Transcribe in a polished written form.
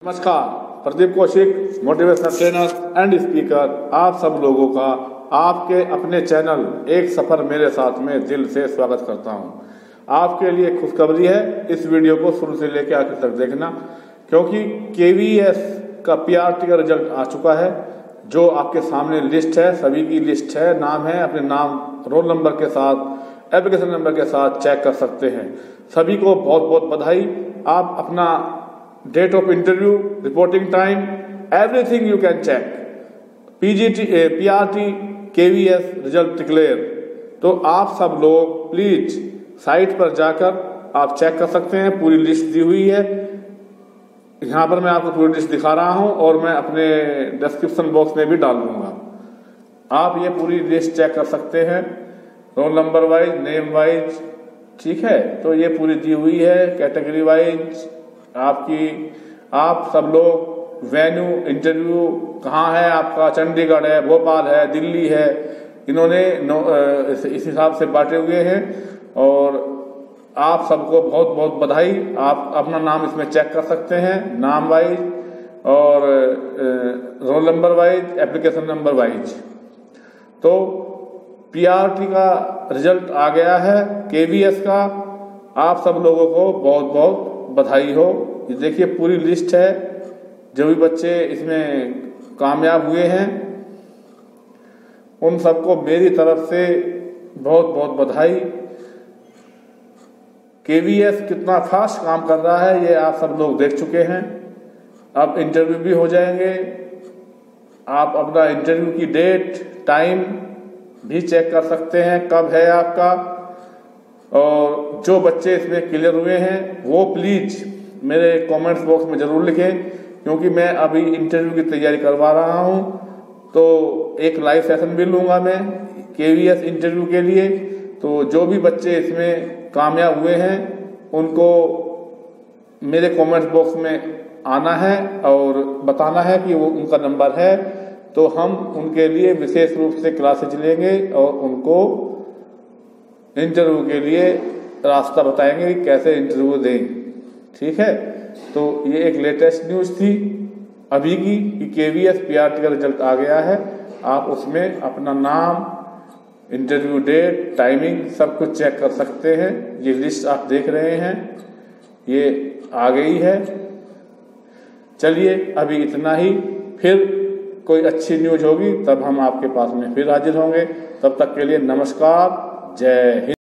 नमस्कार, Pradeep Kaushik, motivational trainer and speaker, आप सब लोगों का आपके अपने चैनल एक सफर मेरे साथ में दिल से स्वागत करता हूं। आपके लिए खुशखबरी है, इस वीडियो को शुरू से लेकर आखिर तक देखना, क्योंकि केवीएस का पीआरटी का रिजल्ट आ चुका है। जो आपके सामने लिस्ट है, सभी की लिस्ट है, नाम है, अपने नाम रोल नंबर के साथ, एप्लीकेशन नंबर के साथ चेक कर सकते हैं। सभी को बहुत बहुत बधाई। आप अपना date of interview, reporting time, everything you can check. PRT KVS result declare. तो आप सब लोग प्लीज साइट पर जाकर आप चेक कर सकते हैं, पूरी लिस्ट दी हुई है। यहाँ पर मैं आपको पूरी लिस्ट दिखा रहा हूँ और मैं अपने डिस्क्रिप्शन बॉक्स में भी डाल दूंगा। आप ये पूरी लिस्ट चेक कर सकते हैं, roll number wise, name wise, ठीक है। तो ये पूरी दी हुई है, कैटेगरी वाइज आपकी। आप सब लोग वेन्यू, इंटरव्यू कहाँ है आपका, चंडीगढ़ है, भोपाल है, दिल्ली है, इन्होंने इस हिसाब से बांटे हुए हैं। और आप सबको बहुत बहुत बधाई। आप अपना नाम इसमें चेक कर सकते हैं, नाम वाइज और roll number wise, application number wise. तो पीआरटी का रिजल्ट आ गया है केवीएस का। आप सब लोगों को बहुत बहुत बधाई हो। ये देखिए पूरी लिस्ट है, जो भी बच्चे इसमें कामयाब हुए हैं उन सबको मेरी तरफ से बहुत बहुत बधाई। केवीएस कितना फास्ट काम कर रहा है ये आप सब लोग देख चुके हैं। अब इंटरव्यू भी हो जाएंगे। आप अपना इंटरव्यू की डेट, टाइम भी चेक कर सकते हैं, कब है आपका। और जो बच्चे इसमें क्लियर हुए हैं वो प्लीज मेरे कमेंट्स बॉक्स में जरूर लिखें, क्योंकि मैं अभी इंटरव्यू की तैयारी करवा रहा हूं। तो एक लाइव सेशन भी लूंगा मैं केवीएस इंटरव्यू के लिए। तो जो भी बच्चे इसमें कामयाब हुए हैं उनको मेरे कमेंट्स बॉक्स में आना है और बताना है कि वो उनका नंबर है। तो हम उनके लिए विशेष रूप से क्लासेज लेंगे और उनको इंटरव्यू के लिए रास्ता बताएंगे कि कैसे इंटरव्यू दें, ठीक है। तो ये एक लेटेस्ट न्यूज़ थी अभी की कि केवीएस पीआरटी का रिजल्ट आ गया है। आप उसमें अपना नाम, इंटरव्यू डेट, टाइमिंग सब कुछ चेक कर सकते हैं। ये लिस्ट आप देख रहे हैं, ये आ गई है। चलिए अभी इतना ही, फिर कोई अच्छी न्यूज़ होगी तब हम आपके पास में फिर हाजिर होंगे। तब तक के लिए नमस्कार, जय हिंद।